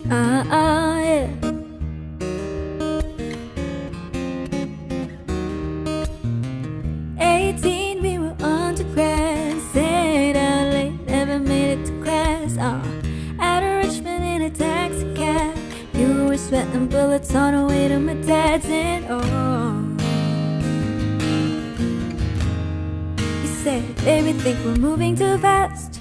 Yeah. 18, we were undergrad, stayed out late, never made it to class. Out of Richmond in a taxi cab, you were sweating bullets on the way to my dad's, and you said, baby, think we're moving too fast.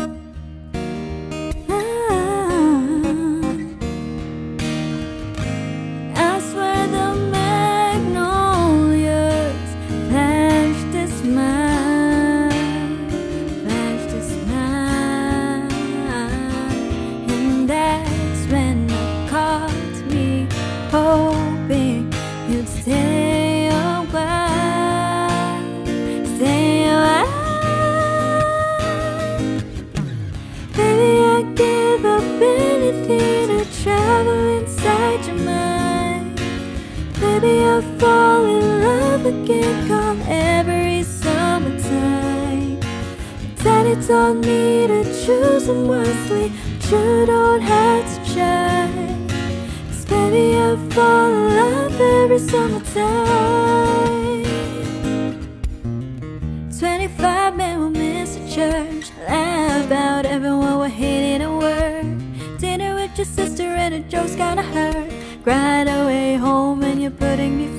I swear the magnolias flashed a smile, and that's when it caught me, hoping you'd stay a while, stay a while. Baby, I'd give up anything to travel inside your mind. Baby, I'll fall in love again come every summertime. Daddy told me to choose him wisely, but you don't have to try. 'Cause baby, I'll fall in love every summertime. 25 men will miss the church, laugh about everyone we're hating a word. Dinner with your sister and the joke's kinda hurt. Cried away home when you're putting me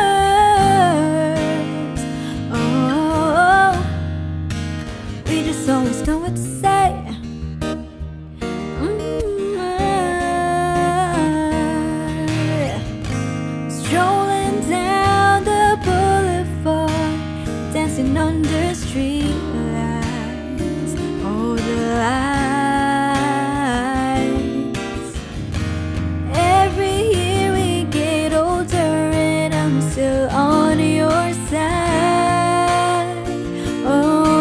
first. Oh, we just always know what to say. Strolling down the boulevard, dancing under street lights. Oh, the lights. Every year we get older and I'm still on your side. Oh,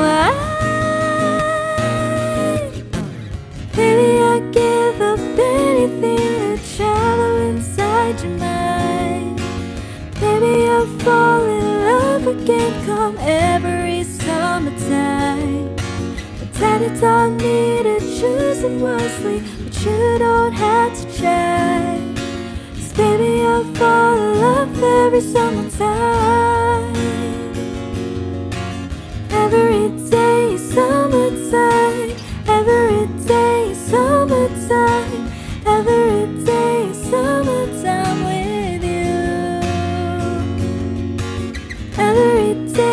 baby, I'd give up anything to travel inside your mind. Baby, I'll fall in love again come every summertime. But Daddy taught me to choose him wisely, but you don't have to try. 'Cause baby, I'll fall in love every summertime. Every day summertime, every day summertime, every day summertime with you. Every day